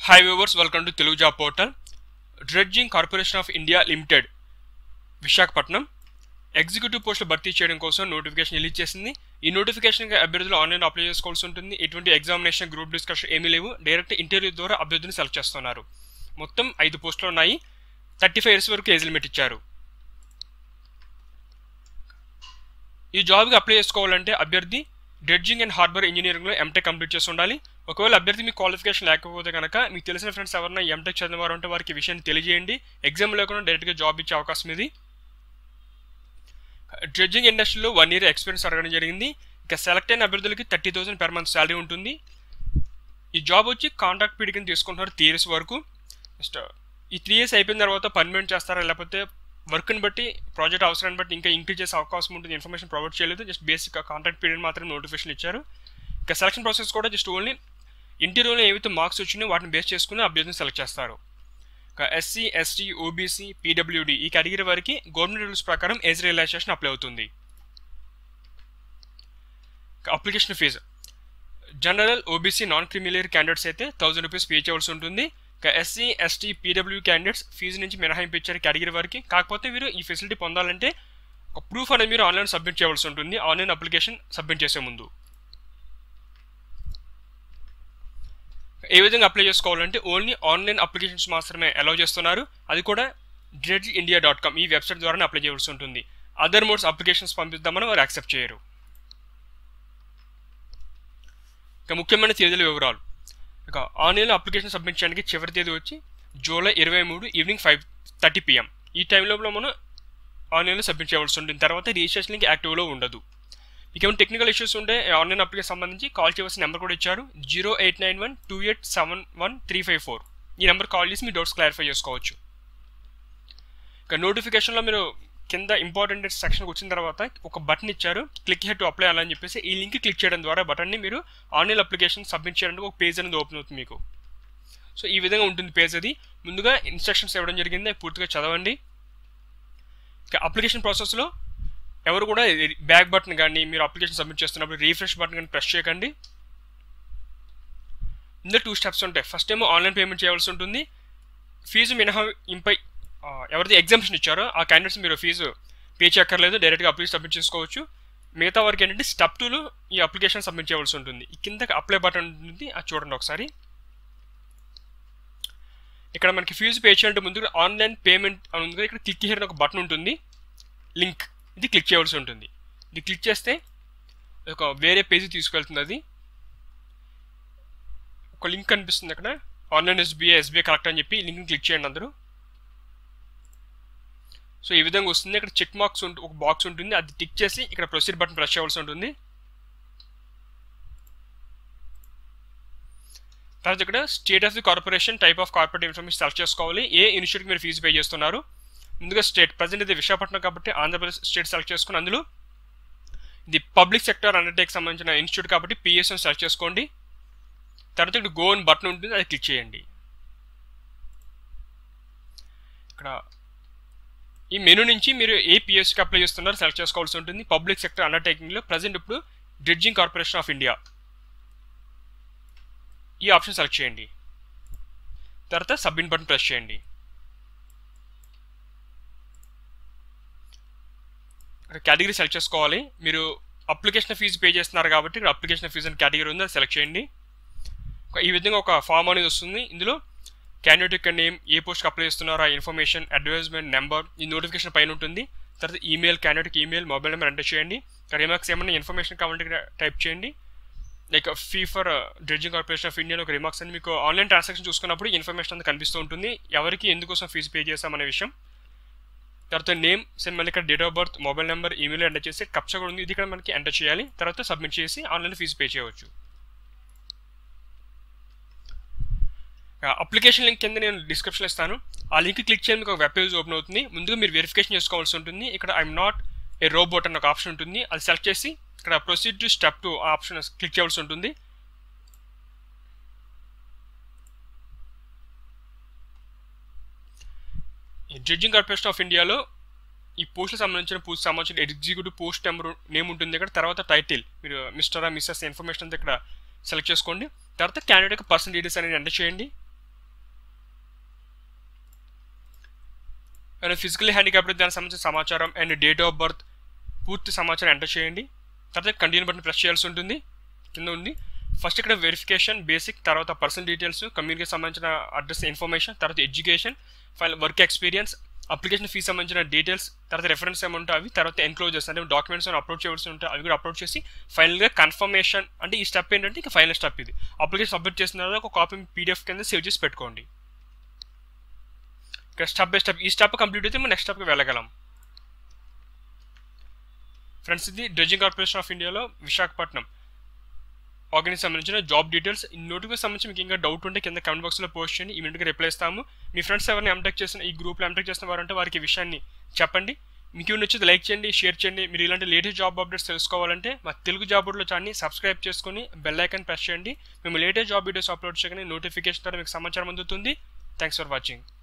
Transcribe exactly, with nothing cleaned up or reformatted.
Hi viewers, welcome to Telugu Job Portal. Dredging Corporation of India Limited Visakhapatnam executive పోస్టులు భర్తీ చేయడం కోసం notification release చేసింది. ఈ నోటిఫికేషన్కి అభ్యర్థులు ఆన్లైన్ అప్లై చేసుకోవాల్సి ఉంటుంది. ఎటువంటి ఎగ్జామినేషన్, గ్రూప్ డిస్కషన్ ఏమీ లేవు. డైరెక్ట్ ఇంటర్వ్యూ ద్వారా అభ్యర్థిని సెలెక్ట్ చేస్తున్నారు. మొత్తం ఐదు పోస్టులు ఉన్నాయి. థర్టీ ఫైవ్ ఇయర్స్ వరకు ఏజ్ లిమిట్ ఇచ్చారు. ఈ జాబ్కి అప్లై చేసుకోవాలంటే అభ్యర్థి డ్రెడ్జింగ్ అండ్ హార్బర్ ఇంజనీరింగ్లో ఎంటెక్ కంప్లీట్ చేసి ఉండాలి. ఒకవేళ అభ్యర్థి మీకు క్వాలిఫికేషన్ లేకపోతే కనుక మీకు తెలిసిన ఫ్రెండ్స్ ఎవరైనా ఎంటెక్ చదివిన వారు ఉంటే వారికి విషయాన్ని తెలియజేయండి. ఎగ్జామ్ లేకుండా డైరెక్ట్గా జాబ్ ఇచ్చే అవకాశం ఇది. డ్రెడ్జింగ్ ఇండస్ట్రీలో వన్ ఇయర్ ఎక్స్పీరియన్స్ అడగడం జరిగింది. ఇక సెలెక్ట్ అయిన అభ్యర్థులకి thirty thousand per month salary ఉంటుంది. ఈ జాబ్ వచ్చి కాంట్రాక్ట్ పీరియడ్ కింద తీసుకుంటున్నారు త్రీ ఇయర్స్ వరకు. నెక్స్ట్ ఈ త్రీ ఇయర్స్ అయిపోయిన తర్వాత పర్మనెంట్ చేస్తారా లేకపోతే వర్క్ని బట్టి ప్రాజెక్ట్ అవసరాన్ని బట్టి ఇంకా ఇంక్రీజ్ చేసే అవకాశం ఉంటుంది. ఇన్ఫర్మేషన్ ప్రొవైడ్ చేయలేదు. జస్ట్ బేసిక్ కాంట్రాక్ట్ పీరియడ్ మాత్రం నోటిఫికేషన్ ఇచ్చారు. ఇక సెలక్షన్ ప్రాసెస్ కూడా జస్ట్ ఓన్లీ ఇంటర్వ్యూలో ఏవైతే మార్క్స్ వచ్చినాయో వాటిని బేస్ చేసుకుని అభ్యర్థిని సెలెక్ట్ చేస్తారు. ఇక ఎస్సీ, ఎస్టీ, ఓబీసీ, పీడబ్ల్యూడి ఈ కేటగిరీ వారికి గవర్నమెంట్ రూల్స్ ప్రకారం ఏజ్ రిలాక్సేషన్ అప్లై అవుతుంది. Application fee general, OBC, non creamy layer candidates అయితే థౌసండ్ రూపీస్ పే చేయవలసి ఉంటుంది. ఇక SC, ST, PW candidates fee నుంచి మినహాయింపు ఇచ్చారు కేటగిరీ వారికి. కాకపోతే వీరు ఈ ఫెసిలిటీ పొందాలంటే ఒక ప్రూఫ్ అనేది మీరు ఆన్లైన్ సబ్మిట్ చేయవలసి ఉంటుంది ఆన్లైన్ అప్లికేషన్ సబ్మిట్ చేసే ముందు. ఏ విధంగా అప్లై చేసుకోవాలంటే ఓన్లీ ఆన్లైన్ అప్లికేషన్స్ మాత్రమే అలౌ చేస్తున్నారు. అది కూడా డ్రెడ్జ్ ఇండియా డాట్ కామ్ ఈ వెబ్సైట్ ద్వారానే అప్లై చేయవలసి ఉంటుంది. అదర్ మోడ్స్ అప్లికేషన్స్ పంపిద్దామని వారు యాక్సెప్ట్ చేయరు. ఇక ముఖ్యమైన తేదీల వివరాలు. ఇక ఆన్లైన్లో అప్లికేషన్ సబ్మిట్ చేయడానికి చివరి తేదీ వచ్చి జూలై ఇరవై మూడు ఈవినింగ్ ఫైవ్ థర్టీ పిఎం ఈ టైంలో మనం ఆన్లైన్లో సబ్మిట్ చేయవలసి ఉంటుంది. తర్వాత రిజిస్ట్రేషన్ లింక్ యాక్టివ్లో ఉండదు. మీకు ఏమైనా టెక్నికల్ ఇష్యూస్ ఉంటే ఆన్లైన్ అప్లికేషన్ సంబంధించి కాల్ చేయవలసిన నెంబర్ కూడా ఇచ్చారు. Zero eight nine one two eight seven one three five four ఈ నెంబర్ కాల్ చేసి మీ డౌట్స్ క్లారిఫై చేసుకోవచ్చు. ఇక నోటిఫికేషన్లో మీరు కింద ఇంపార్టెంట్ సెక్షన్కి వచ్చిన తర్వాత ఒక బటన్ ఇచ్చారు, క్లిక్ హియర్ టు అప్లై అని చెప్పేసి. ఈ లింక్ క్లిక్ చేయడం ద్వారా బటన్ని మీరు ఆన్లైన్ అప్లికేషన్ సబ్మిట్ చేయడానికి ఒక పేజ్ అనేది ఓపెన్ అవుతుంది మీకు. సో ఈ విధంగా ఉంటుంది పేజ్. అది ముందుగా ఇన్స్ట్రక్షన్స్ ఇవ్వడం జరిగింది, అవి పూర్తిగా చదవండి. ఇక అప్లికేషన్ ప్రాసెస్లో ఎవరు కూడా బ్యాక్ బటన్ కానీ మీరు అప్లికేషన్ సబ్మిట్ చేస్తున్నప్పుడు రీఫ్రెష్ బటన్ కానీ ప్రెస్ చేయకండి. ఇందులో టూ స్టెప్స్ ఉంటాయి. ఫస్ట్ ఏమో ఆన్లైన్ పేమెంట్ చేయవలసి ఉంటుంది. ఫీజు మినహాయింపై ఎవరిది ఎగ్జామ్షన్ ఇచ్చారో ఆ క్యాండిడేట్స్ మీరు ఫీజు పే చేయక్కర్లేదు, డైరెక్ట్గా అప్లికేషన్ సబ్మిట్ చేసుకోవచ్చు. మిగతా వారికి ఏంటంటే స్టెప్ టూలో ఈ అప్లికేషన్ సబ్మిట్ చేయవలసి ఉంటుంది. ఈ కింద అప్లై బటన్ ఉంటుంది, అది చూడండి ఒకసారి. ఇక్కడ మనకి ఫీజు పే చేయాలంటే ముందుగా ఆన్లైన్ పేమెంట్ అని ఉంది. ఇక్కడ క్లిక్ హియర్ ఒక బటన్ ఉంటుంది, లింక్ ఇది క్లిక్ చేయవలసి ఉంటుంది. ఇది క్లిక్ చేస్తే ఒక వేరే పేజీ తీసుకెళ్తుంది. అది ఒక లింక్ కనిపిస్తుంది అక్కడ, ఆన్లైన్ ఎస్బీఐ ఎస్బీఐ కరెక్ట్ అని చెప్పి లింక్ని క్లిక్ చేయండి అందరూ. సో ఈ విధంగా వస్తుంది. ఇక్కడ చెక్ మార్క్స్ ఉంటుంది, ఒక బాక్స్ ఉంటుంది, అది టిక్ చేసి ఇక్కడ ప్రొసీడ్ బటన్ ప్రెస్ చేయవలసి ఉంటుంది. తర్వాత ఇక్కడ state of the corporation, type of corporate information select చేసుకోవాలి. ఏ ఇన్స్టిట్యూట్కి మీరు ఫీజు పే చేస్తున్నారు. ముందుగా స్టేట్, ప్రజెంట్ ఇది విశాఖపట్నం కాబట్టి ఆంధ్రప్రదేశ్ స్టేట్ సెలెక్ట్ చేసుకుని అందులో ఇది పబ్లిక్ సెక్టర్ అండర్టేక్ సంబంధించిన ఇన్స్టిట్యూట్ కాబట్టి పిఎస్ఎం సెలెక్ట్ చేసుకోండి. తర్వాత ఇక్కడ గో అని బటన్ ఉంటుంది, అది క్లిక్ చేయండి. ఇక్కడ ఈ మెనూ నుంచి మీరు ఏ పిఎస్కి అప్లై చేస్తున్నారో సెలెక్ట్ చేసుకోవాల్సి ఉంటుంది. పబ్లిక్ సెక్టర్ అండర్టేకింగ్లో ప్రజెంట్ ఇప్పుడు డ్రెడ్జింగ్ కార్పొరేషన్ ఆఫ్ ఇండియా ఈ ఆప్షన్ సెలెక్ట్ చేయండి. తర్వాత సబ్మిట్ బటన్ ప్రెస్ చేయండి. కేటగిరీ సెలెక్ట్ చేసుకోవాలి. మీరు అప్లికేషన్ ఫీజు పే చేస్తున్నారు కాబట్టి ఇక్కడ అప్లికేషన్ ఫీజు అని కేటగిరీ ఉంది, అది సెలెక్ట్ చేయండి. ఈ విధంగా ఒక ఫామ్ అనేది వస్తుంది. ఇందులో క్యాండిడేట్ యొక్క నేమ్, ఏ పోస్ట్కి అప్లై చేస్తున్నారో ఆ ఇన్ఫర్మేషన్, అడ్వర్టైజ్మెంట్ నెంబర్ ఈ నోటిఫికేషన్ పైన ఉంటుంది. తర్వాత ఈమెయిల్, క్యాండిడేట్కి ఈమెయిల్, మొబైల్ నెంబర్ ఎంటర్ చేయండి. రిమార్క్స్ ఏమన్నా ఇన్ఫర్మేషన్ కావాలంటే ఇక్కడ టైప్ చేయండి. Like fee for dredging corporation of India ఒక రిమార్క్స్ అని మీకు ఆన్లైన్ ట్రాన్సాక్షన్ చూసుకున్నప్పుడు ఇన్ఫర్మేషన్ అంతా కనిపిస్తూ ఉంటుంది, ఎవరికి ఎందుకోసం ఫీజు పే చేస్తామనే విషయం. తర్వాత నేమ్ సేమ్ మళ్ళీ ఇక్కడ date of birth, mobile number, email enter చేసి కప్చా కూడా ఉంది, ఇది ఇక్కడ మనకి ఎంటర్ చేయాలి. తర్వాత సబ్మిట్ చేసి ఆన్లైన్ ఫీజు పే చేయవచ్చు. అప్లికేషన్ లింక్ కింద నేను డిస్క్రిప్షన్ ఇస్తాను, ఆ లింక్ క్లిక్ చేయండి, మీకు ఒక వెబ్ పేజ్ ఓపెన్ అవుతుంది. ముందుగా మీరు వెరిఫికేషన్ చేసుకోవాల్సి ఉంటుంది. ఇక్కడ ఐఎమ్ నాట్ ఏ రోబోట్ అన్న ఒక ఆప్షన్ ఉంటుంది, అది సెలెక్ట్ చేసి ఇక్కడ ప్రొసీడ్ టు స్టెప్ టూ ఆ ఆప్షన్ క్లిక్ చేయవలసి ఉంటుంది. డ్రెడ్జింగ్ కార్పొరేషన్ ఆఫ్ ఇండియాలో ఈ పోస్టులకు సంబంధించిన పోస్ట్ సంబంధించిన ఎగ్జిక్యూటివ్ పోస్ట్ నెంబర్ నేమ్ ఉంటుంది ఇక్కడ. తర్వాత టైటిల్ మీరు మిస్టరా మిస్సెస్ ఇన్ఫర్మేషన్ అంతా ఇక్కడ సెలెక్ట్ చేసుకోండి. తర్వాత క్యాండిడేట్ పర్సనల్ డీటెయిల్స్ అనేది ఎంటర్ చేయండి. అండ్ ఫిజికల్లీ హ్యాండిక్యాప్డ్ దానికి సంబంధించిన సమాచారం అండ్ డేట్ ఆఫ్ బర్త్ పూర్తి సమాచారం ఎంటర్ చేయండి. తర్వాత కంటిన్యూ బటన్ ప్రెస్ చేయాల్సి ఉంటుంది. కింద ఉంది ఫస్ట్ ఇక్కడ వెరిఫికేషన్ బేసిక్, తర్వాత పర్సనల్ డీటెయిల్స్, కమ్యూనికేషన్ సంబంధించిన అడ్రస్ ఇన్ఫర్మేషన్, తర్వాత education, final work experience, application fees సంబంధించిన డీటెయిల్స్, తర్వాత రెఫరెన్స్ ఏమంటే అవి, తర్వాత ఎన్క్లోజర్స్ అంటే డాక్యుమెంట్స్ అప్లోడ్ చేయవలసి ఉంటాయి అవి కూడా అప్లోడ్ చేసి ఫైనల్గా కన్ఫర్మేషన్ అంటే ఈ స్టెప్ ఏంటంటే ఇక ఫైనల్ స్టెప్ ఇది. అప్లికేషన్ సబ్మిట్ చేసిన తర్వాత ఒక కాపీ పీడిఎఫ్ కింద సేవ్ చేసి పెట్టుకోండి. ఇక్కడ స్టెప్ బై స్టెప్ ఈ స్టెప్ కంప్లీట్ అయితే మనం నెక్స్ట్ స్టెప్కి వెళ్ళగలం. ఫ్రెండ్స్ ఇది డ్రెడ్జింగ్ కార్పొరేషన్ ఆఫ్ ఇండియాలో విశాఖపట్నం ఆర్గనైజేషన్ సంబంధించిన జాబ్ డీటెయిల్స్. ఈ నోటిఫికేషన్ సంబంధించి మీకు ఇంకా డౌట్ ఉంటే కింద కమెంట్ బాక్స్లో పోస్ట్ చేయండి, ఇమీడియట్గా రిప్లై ఇస్తాము. మీ ఫ్రెండ్స్ ఎవరిని ఎంటెక్ చేసిన ఈ గ్రూప్లో ఎంటెక్ చేసిన వారంటే వారికి ఈ విషయాన్ని చెప్పండి. మీకు నచ్చింది లైక్ చేయండి, షేర్ చేయండి. మీరు ఇలాంటి లేటెస్ట్ జాబ్ అప్డేట్స్ తెలుసుకోవాలంటే మా తెలుగు జాబ్ బోర్డులో ఛానల్ని సబ్స్క్రైబ్ చేసుకొని బెల్ ఐకాన్ ప్రెస్ చేయండి. మేము లేటెస్ట్ జాబ్ వీడియోస్ అప్లోడ్ చేయగానే నోటిఫికేషన్ ద్వారా మీకు సమాచారం అందుతుంది. Thanks for watching.